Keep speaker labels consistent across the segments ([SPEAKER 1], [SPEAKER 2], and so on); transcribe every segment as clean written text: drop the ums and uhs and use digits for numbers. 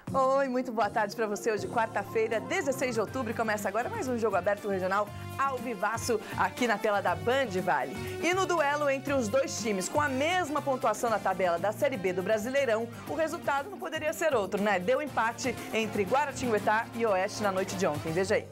[SPEAKER 1] Oi, muito boa tarde para você. Hoje, quarta-feira, 16 de outubro, começa agora mais um Jogo Aberto Regional ao vivaço aqui na tela da Band Vale. E no duelo entre os dois times, com a mesma pontuação na tabela da Série B do Brasileirão, o resultado não poderia ser outro, né? Deu empate entre Guaratinguetá e Oeste na noite de ontem. Veja aí.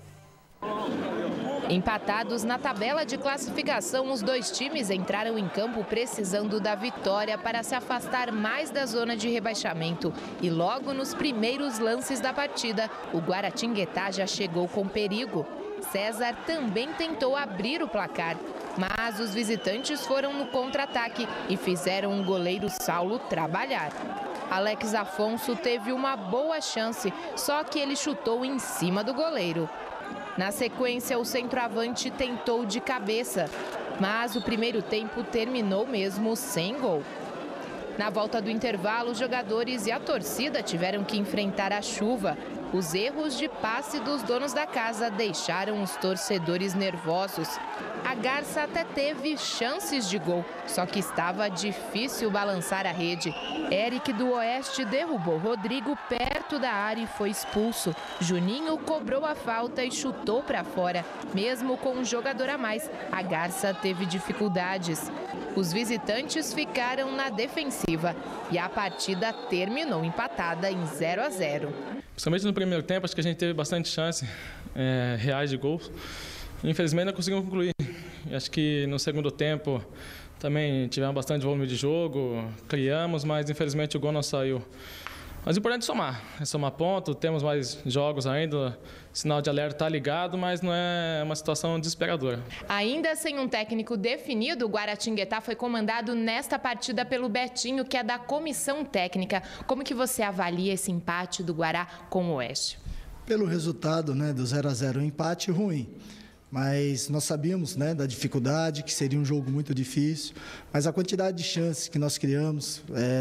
[SPEAKER 2] Empatados na tabela de classificação, os dois times entraram em campo precisando da vitória para se afastar mais da zona de rebaixamento. E logo nos primeiros lances da partida, o Guaratinguetá já chegou com perigo. César também tentou abrir o placar, mas os visitantes foram no contra-ataque e fizeram o goleiro Saulo trabalhar. Alex Afonso teve uma boa chance, só que ele chutou em cima do goleiro. Na sequência, o centroavante tentou de cabeça, mas o primeiro tempo terminou mesmo sem gol. Na volta do intervalo, os jogadores e a torcida tiveram que enfrentar a chuva. Os erros de passe dos donos da casa deixaram os torcedores nervosos. A Garça até teve chances de gol, só que estava difícil balançar a rede. Eric do Oeste derrubou Rodrigo perto da área e foi expulso. Juninho cobrou a falta e chutou para fora. Mesmo com um jogador a mais, a Garça teve dificuldades. Os visitantes ficaram na defensiva e a partida terminou empatada em 0-0.
[SPEAKER 3] Principalmente no primeiro tempo, acho que a gente teve bastante chance reais de gols. Infelizmente não conseguimos concluir. Acho que no segundo tempo também tivemos bastante volume de jogo, criamos, mas infelizmente o gol não saiu. Mas o importante é somar, ponto, temos mais jogos ainda, o sinal de alerta está ligado, mas não é uma situação desesperadora.
[SPEAKER 2] Ainda sem um técnico definido, o Guaratinguetá foi comandado nesta partida pelo Betinho, que é da comissão técnica. Como que você avalia esse empate do Guará com o Oeste?
[SPEAKER 4] Pelo resultado, do 0-0, um empate ruim. Mas nós sabíamos da dificuldade, que seria um jogo muito difícil, mas a quantidade de chances que nós criamos,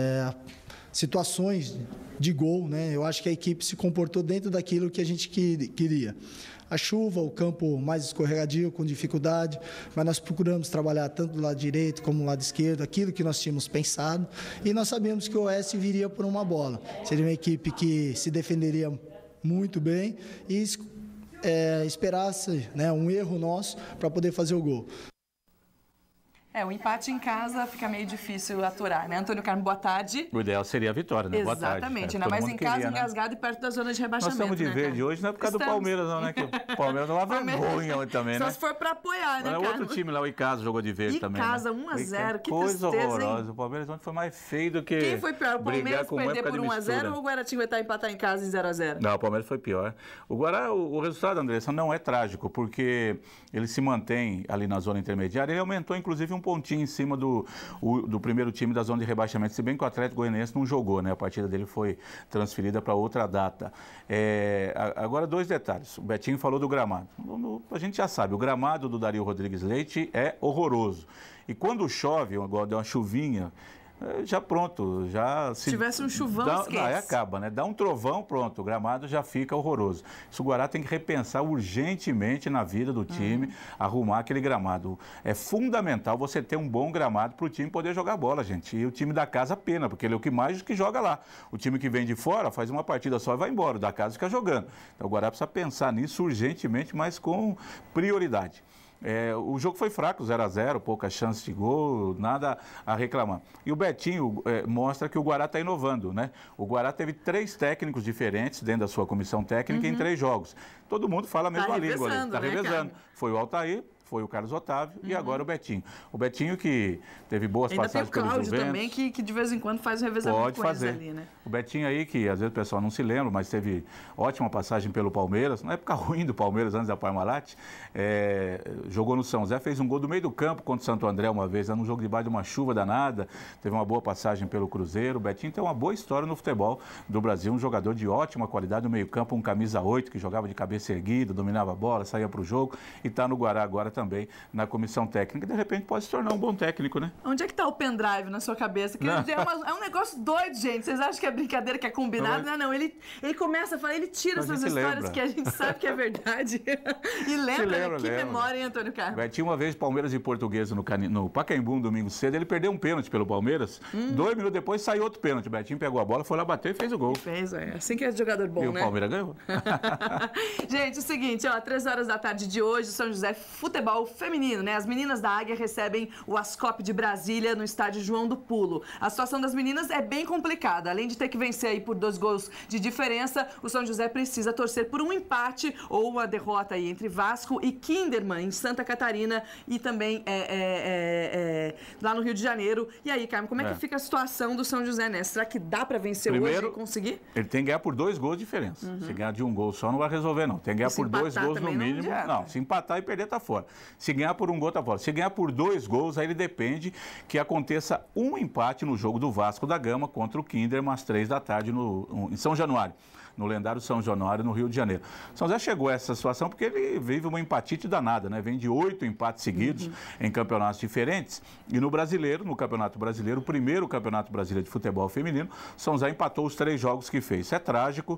[SPEAKER 4] situações de gol, eu acho que a equipe se comportou dentro daquilo que a gente queria. A chuva, o campo mais escorregadio, com dificuldade, mas nós procuramos trabalhar tanto do lado direito como do lado esquerdo, aquilo que nós tínhamos pensado, e nós sabíamos que o Oeste viria por uma bola. Seria uma equipe que se defenderia muito bem e esperasse um erro nosso para poder fazer o gol.
[SPEAKER 1] O empate em casa fica meio difícil aturar, né? Antônio Carmo, boa tarde.
[SPEAKER 5] O ideal seria a vitória, né? Boa tarde.
[SPEAKER 1] Exatamente, ainda mais em casa, engasgado e perto da zona de rebaixamento.
[SPEAKER 5] Nós estamos de verde hoje, não é por causa do Palmeiras, não, né? Que o Palmeiras não é uma vergonha hoje também, né?
[SPEAKER 1] Só se for para apoiar, né,
[SPEAKER 5] Carmo? Outro time lá, o Icasa, jogou de verde também.
[SPEAKER 1] Icasa, 1-0, que
[SPEAKER 5] coisa
[SPEAKER 1] tristeza,
[SPEAKER 5] horrorosa.
[SPEAKER 1] hein?
[SPEAKER 5] O Palmeiras ontem foi mais feio do que
[SPEAKER 1] Quem foi pior, o Palmeiras perder por 1-0 ou o Guaratinguetá empatar em casa em 0-0?
[SPEAKER 5] Não, o Palmeiras foi pior. O Guará, o resultado, Andressa, não é trágico, porque ele se mantém ali na zona intermediária. Ele aumentou, inclusive, um pontinho em cima do primeiro time da zona de rebaixamento, se bem que o Atlético Goianiense não jogou, né? A partida dele foi transferida para outra data. Agora, dois detalhes. O Betinho falou do gramado. A gente já sabe, o gramado do Dario Rodrigues Leite é horroroso. E quando chove, agora deu uma chuvinha, já pronto, se tivesse um chuvão, esquece. Aí acaba, né? Dá um trovão, pronto, o gramado já fica horroroso. Isso o Guará tem que repensar urgentemente na vida do time, arrumar aquele gramado. É fundamental você ter um bom gramado para o time poder jogar bola, gente. E o time da casa, pena, porque ele é o que mais que joga lá. O time que vem de fora faz uma partida só e vai embora, o da casa fica jogando. Então o Guará precisa pensar nisso urgentemente, mas com prioridade. O jogo foi fraco, 0-0, pouca chance de gol, nada a reclamar. E o Betinho mostra que o Guará está inovando, né? O Guará teve 3 técnicos diferentes dentro da sua comissão técnica em 3 jogos. Todo mundo fala a mesma língua ali, está revezando. Foi o Altair, foi o Carlos Otávio e agora o Betinho. O Betinho que teve boas passagens pelo Juventus.
[SPEAKER 1] Ainda tem o Cláudio também, que de vez em quando faz o revezamento com eles ali, né?
[SPEAKER 5] O Betinho aí, que às vezes o pessoal não se lembra, mas teve ótima passagem pelo Palmeiras, na época ruim do Palmeiras, antes da Parmalat, jogou no São José, fez um gol do meio do campo contra o Santo André uma vez, num jogo debaixo de uma chuva danada, teve uma boa passagem pelo Cruzeiro. O Betinho tem uma boa história no futebol do Brasil, um jogador de ótima qualidade no meio campo, um camisa 8, que jogava de cabeça erguida, dominava a bola, saía para o jogo e está no Guará agora também na comissão técnica. De repente pode se tornar um bom técnico, né?
[SPEAKER 1] Onde é que tá o pendrive na sua cabeça? Que é um negócio doido, gente. Vocês acham que é brincadeira, que é combinado? Não. Ele começa a falar, ele tira essas histórias que a gente sabe que é verdade. E lembra, que memória, hein, Antônio Carlos?
[SPEAKER 5] Tinha uma vez Palmeiras e Portuguesa no Pacaembu, um domingo cedo, ele perdeu um pênalti pelo Palmeiras. 2 minutos depois saiu outro pênalti. O Betinho pegou a bola, foi lá bater e fez o gol.
[SPEAKER 1] Assim que é jogador bom,
[SPEAKER 5] né? E
[SPEAKER 1] o
[SPEAKER 5] Palmeiras ganhou.
[SPEAKER 1] Gente, o seguinte, 3 horas da tarde de hoje, São José Futebol Feminino, né? As meninas da Águia recebem o Ascop de Brasília no estádio João do Pulo. A situação das meninas é bem complicada. Além de ter que vencer aí por 2 gols de diferença, o São José precisa torcer por um empate ou uma derrota aí entre Vasco e Kinderman, em Santa Catarina, e também lá no Rio de Janeiro. E aí, Carmen, como é que fica a situação do São José, né? Será que dá para vencer hoje e conseguir?
[SPEAKER 5] Ele tem que ganhar por 2 gols de diferença. Se ganhar de 1 gol só, não vai resolver, não. Tem que ganhar por 2 gols no mínimo. Não, se empatar e perder, tá fora. Se ganhar por 1 gol, tá fora. Se ganhar por 2 gols, aí ele depende que aconteça um empate no jogo do Vasco da Gama contra o Kinderman às 3 da tarde em São Januário, no lendário São Januário, no Rio de Janeiro. São José chegou a essa situação porque ele vive uma empatite danada, né? Vem de 8 empates seguidos em campeonatos diferentes. E no brasileiro, no Campeonato Brasileiro, o primeiro Campeonato Brasileiro de Futebol Feminino, São José empatou os 3 jogos que fez. Isso é trágico,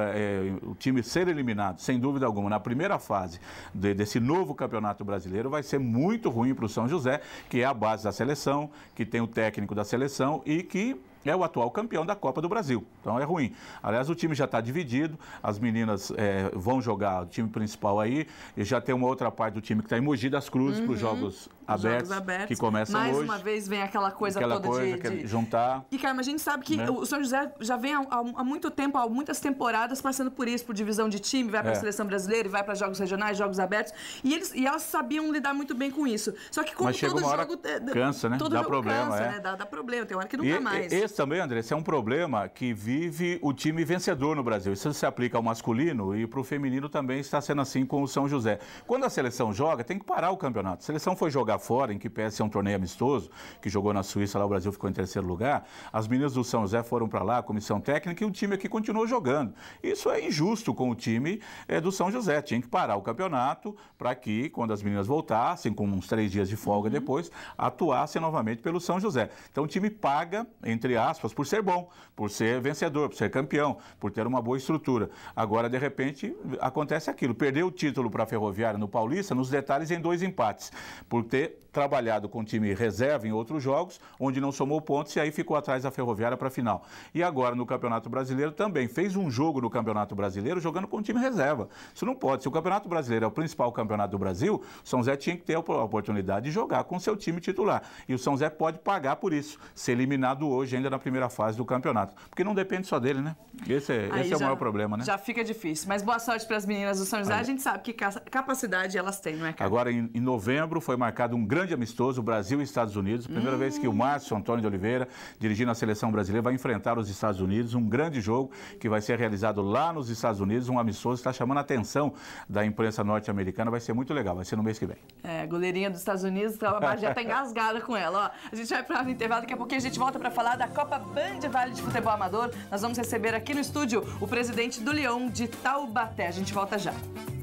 [SPEAKER 5] o time ser eliminado, sem dúvida alguma, na primeira fase desse novo Campeonato Brasileiro vai ser muito ruim para o São José, que é a base da seleção, que tem o técnico da seleção e que é o atual campeão da Copa do Brasil. Então é ruim. Aliás, o time já está dividido, as meninas vão jogar o time principal aí, e já tem uma outra parte do time que está em Mogi das Cruzes para os jogos abertos, que começam hoje.
[SPEAKER 1] Mais uma vez vem aquela coisa toda de
[SPEAKER 5] juntar.
[SPEAKER 1] E, Carmen, a gente sabe que o São José já vem há muito tempo, há muitas temporadas, passando por isso, por divisão de time, vai para a seleção brasileira, vai para jogos regionais, jogos abertos, e elas sabiam lidar muito bem com isso. Só que como
[SPEAKER 5] mas chega
[SPEAKER 1] todo
[SPEAKER 5] uma hora,
[SPEAKER 1] jogo...
[SPEAKER 5] cansa, né?
[SPEAKER 1] Todo
[SPEAKER 5] dá
[SPEAKER 1] jogo
[SPEAKER 5] problema,
[SPEAKER 1] cansa, né? Dá problema, tem hora que nunca mais.
[SPEAKER 5] Esse também, André, esse é um problema que vive o time vencedor no Brasil. Isso se aplica ao masculino e para o feminino também está sendo assim com o São José. Quando a seleção joga, tem que parar o campeonato. A seleção foi jogar fora, em que PS é um torneio amistoso, que jogou na Suíça, lá o Brasil ficou em 3º lugar. As meninas do São José foram para lá, a comissão técnica, e o time aqui continuou jogando. Isso é injusto com o time do São José. Tinha que parar o campeonato para que, quando as meninas voltassem, com uns 3 dias de folga depois, atuassem novamente pelo São José. Então o time paga, entre aspas, por ser bom, por ser vencedor, por ser campeão, por ter uma boa estrutura. Agora, de repente, acontece aquilo. Perdeu o título para a Ferroviária no Paulista, nos detalhes, em 2 empates, por ter trabalhado com o time reserva em outros jogos, onde não somou pontos, e aí ficou atrás da Ferroviária para a final. E agora, no Campeonato Brasileiro, também fez um jogo no Campeonato Brasileiro jogando com o time reserva. Isso não pode. Se o Campeonato Brasileiro é o principal campeonato do Brasil, o São José tinha que ter a oportunidade de jogar com o seu time titular. E o São José pode pagar por isso, ser eliminado hoje, ainda na primeira fase do campeonato. Porque não depende só dele, né? Esse é o maior problema, né?
[SPEAKER 1] Já fica difícil. Mas boa sorte para as meninas do São José. A gente sabe que capacidade elas têm, não é, cara?
[SPEAKER 5] Agora, em novembro, foi marcado um grande amistoso, Brasil e Estados Unidos. Primeira vez que o Márcio Antônio de Oliveira, dirigindo a seleção brasileira, vai enfrentar os Estados Unidos. Um grande jogo que vai ser realizado lá nos Estados Unidos. Um amistoso que está chamando a atenção da imprensa norte-americana. Vai ser muito legal. Vai ser no mês que vem.
[SPEAKER 1] A goleirinha dos Estados Unidos, a já está engasgada com ela. Ó, a gente vai para o intervalo. Daqui a pouquinho a gente volta para falar da Copa Band Vale de Futebol Amador. Nós vamos receber aqui no estúdio o presidente do Leão de Taubaté. A gente volta já.